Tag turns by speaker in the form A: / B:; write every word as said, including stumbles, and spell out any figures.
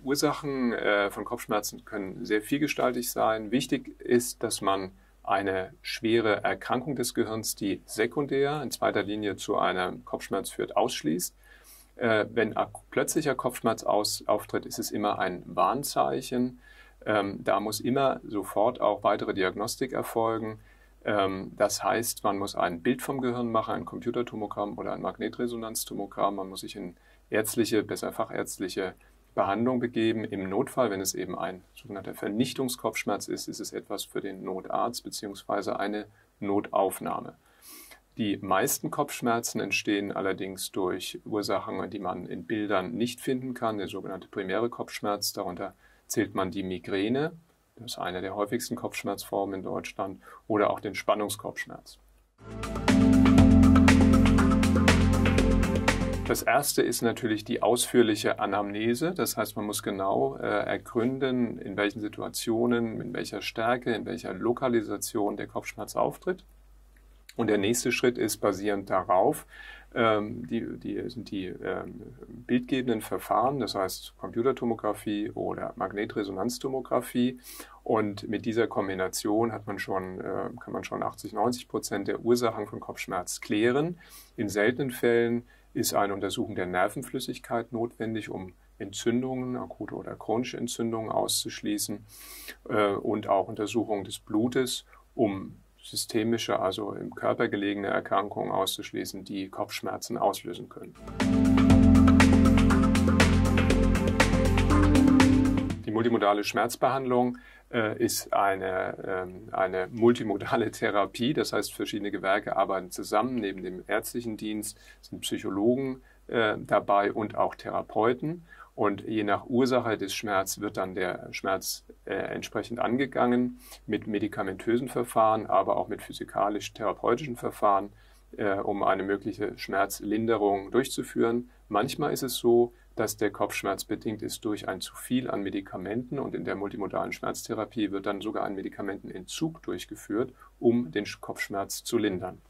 A: Ursachen äh, von Kopfschmerzen können sehr vielgestaltig sein. Wichtig ist, dass man eine schwere Erkrankung des Gehirns, die sekundär in zweiter Linie zu einem Kopfschmerz führt, ausschließt. Äh, wenn plötzlicher Kopfschmerz aus, auftritt, ist es immer ein Warnzeichen. Ähm, da muss immer sofort auch weitere Diagnostik erfolgen. Ähm, das heißt, man muss ein Bild vom Gehirn machen, ein Computertomogramm oder ein Magnetresonanztomogramm. Man muss sich in ärztliche, besser fachärztliche Behandlung begeben. Im Notfall, wenn es eben ein sogenannter Vernichtungskopfschmerz ist, ist es etwas für den Notarzt bzw. eine Notaufnahme. Die meisten Kopfschmerzen entstehen allerdings durch Ursachen, die man in Bildern nicht finden kann, der sogenannte primäre Kopfschmerz. Darunter zählt man die Migräne, das ist eine der häufigsten Kopfschmerzformen in Deutschland, oder auch den Spannungskopfschmerz. Das erste ist natürlich die ausführliche Anamnese. Das heißt, man muss genau äh, ergründen, in welchen Situationen, in welcher Stärke, in welcher Lokalisation der Kopfschmerz auftritt. Und der nächste Schritt ist basierend darauf, ähm, die, die sind die ähm, bildgebenden Verfahren, das heißt Computertomographie oder Magnetresonanztomographie. Und mit dieser Kombination hat man schon, äh, kann man schon achtzig, neunzig Prozent der Ursachen von Kopfschmerz klären. In seltenen Fällen ist eine Untersuchung der Nervenflüssigkeit notwendig, um Entzündungen, akute oder chronische Entzündungen auszuschließen, äh, und auch Untersuchung des Blutes, um systemische, also im Körper gelegene Erkrankungen auszuschließen, die Kopfschmerzen auslösen können. Die multimodale Schmerzbehandlung äh, ist eine, ähm, eine multimodale Therapie, das heißt, verschiedene Gewerke arbeiten zusammen. Neben dem ärztlichen Dienst sind Psychologen äh, dabei und auch Therapeuten. Und je nach Ursache des Schmerzes wird dann der Schmerz äh, entsprechend angegangen mit medikamentösen Verfahren, aber auch mit physikalisch-therapeutischen Verfahren, äh, um eine mögliche Schmerzlinderung durchzuführen. Manchmal ist es so, dass der Kopfschmerz bedingt ist durch ein zu viel an Medikamenten, und in der multimodalen Schmerztherapie wird dann sogar ein Medikamentenentzug durchgeführt, um den Kopfschmerz zu lindern.